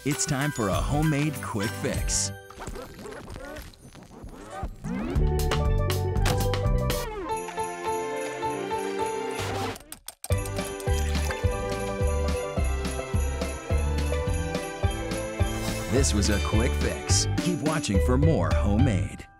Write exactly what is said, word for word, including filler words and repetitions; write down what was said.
It's time for a homemade quick fix. This was a quick fix. Keep watching for more homemade.